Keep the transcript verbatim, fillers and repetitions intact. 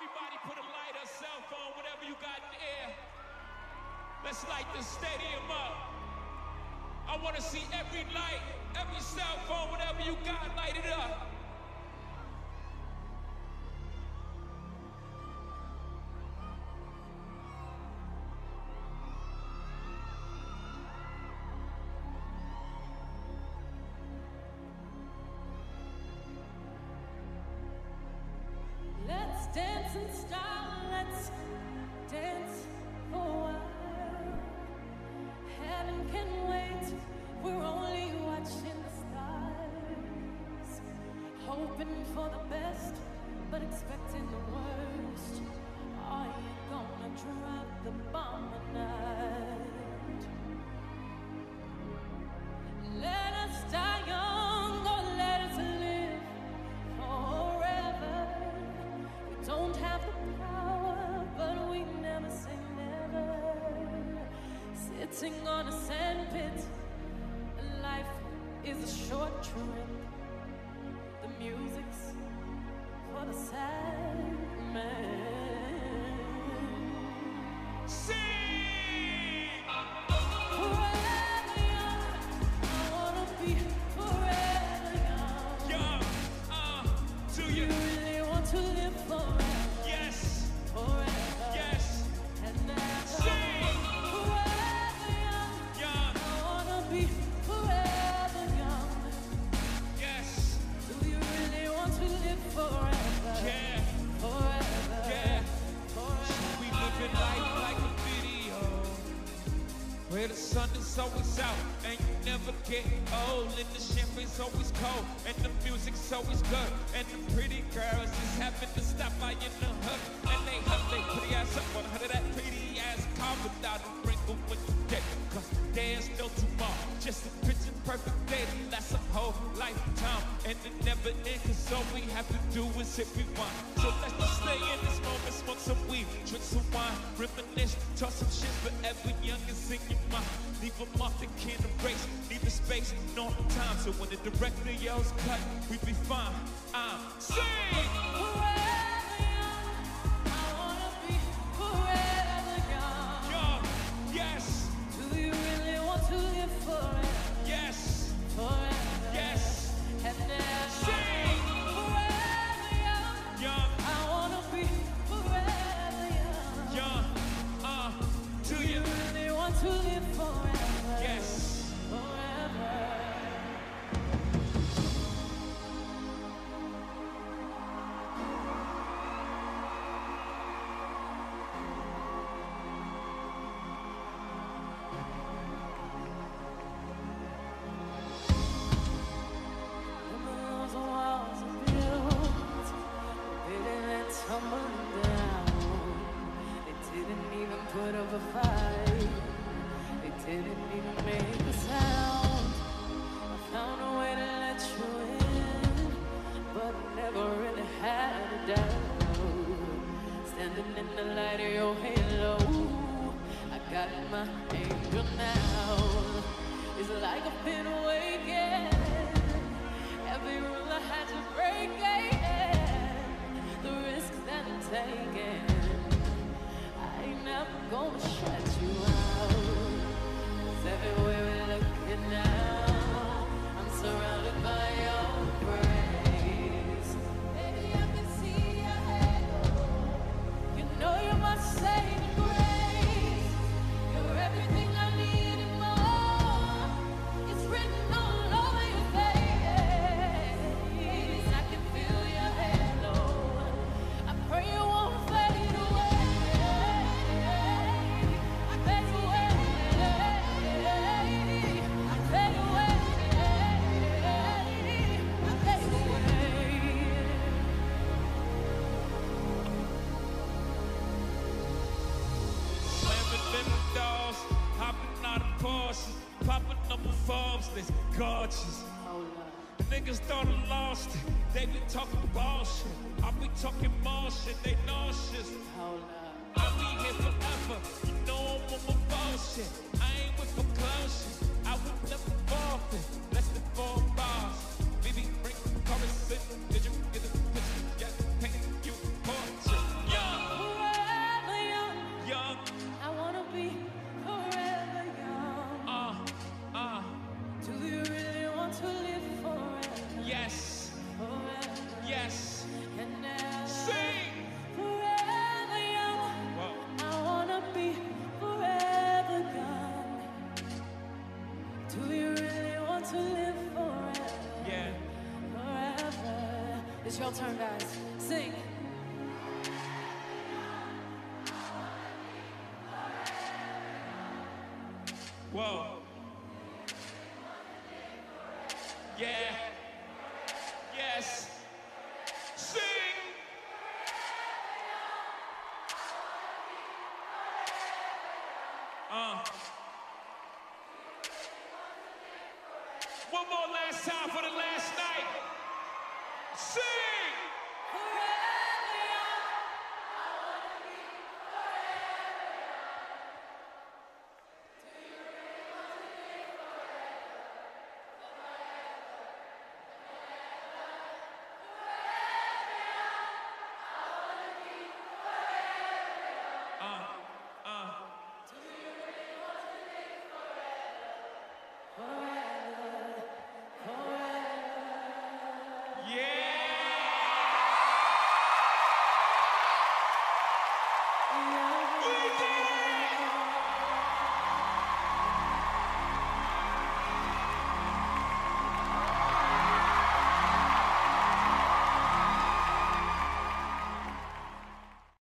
Everybody put a light, a cell phone, whatever you got in the air. Let's light the stadium up. I want to see every light, every cell phone, whatever you got, light it up. Let's dance in style, let's dance for a while. Heaven can wait, we're only watching the stars. Hoping for the best, but expecting the worst. Are you gonna drop the bomb tonight? Let us die young or let us live forever. Don't have the power, but we never say never. Sitting on a sandpit, life is a short trip. The music's for the sad man. Sing! Forever young, I wanna be forever young. Young, uh, do You you? really want to live forever, Yes, forever yes. and never. Sing! Forever young, Young, I wanna be forever young. yes, Do you really want to live forever? yeah, Forever. yeah. Forever. We living life like a video, where the sun is always out and you never get old, and the champagne's always cold and the music's always good, and the pretty girls just happen to stop by in the hood, and they hug their pretty ass up on her that pretty ass car without a wrinkle when you get, cause there's no tomorrow, just a picture perfect day that lasts a whole lifetime, and it never ends, cause all we have to do is if we want. So let's just stay in this moment, smoke some weed, drink some wine, reminisce, talk some shit forever young and sing your mind. Leave them off the can erase, leave the space, no time. So when the director yells cut, we be fine. I'm sing! Forever young, I wanna be forever young. Young, yes, Do you really want to live forever? yes, Forever. yes. And never. Sing! Forever young, Young, I wanna be forever young. young, uh, do Do you you? really want to live forever? Yes. Forever. When those walls are built, they didn't tumble down. They didn't even put up a fight. They didn't even make a sound. I found a way to let you in, but never really had a doubt. Standing in the light of your halo, I got my angel now. It's like I've been awakened. Every rule I had to break, yeah. The risks that I'm taking, I ain't never gonna shut you out. 'Cause everywhere we're looking now, I'm surrounded by your praise. Baby, I can see your halo. You know you're my saving grace. You're everything I need and more. It's written all over your face. I can feel your halo. I pray you won't fade away. I fade away. I fade away. I fade away. Slamming them doors, hopping out of Porsche, popping up a Forbes list, gorgeous. Hold up. The niggas thought I lost it, they be talking bullshit. I be talking more shit, they nauseous. Hold up. I'll be here forever, you know I'm on my bullshit. I ain't with for close shit, I would never forfeit. Less than four bars, baby, bring chorus in. Did you get the picture? Yeah, paint you portrait. Yeah. It's your turn, guys. Sing. Whoa. Yeah. Yes. Sing. Uh. One more last time for the